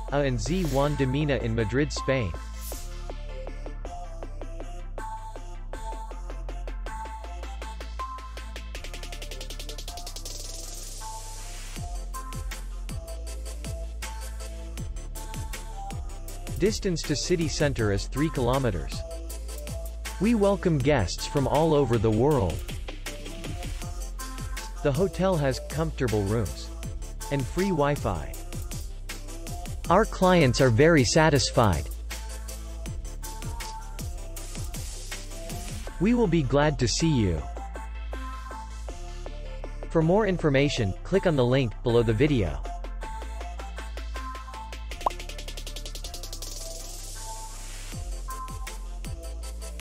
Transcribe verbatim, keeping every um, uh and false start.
A and Z Juan de Mena in Madrid, Spain. Distance to city center is three kilometers. We welcome guests from all over the world. The hotel has comfortable rooms and free Wi-Fi. Our clients are very satisfied. We will be glad to see you. For more information, click on the link below the video.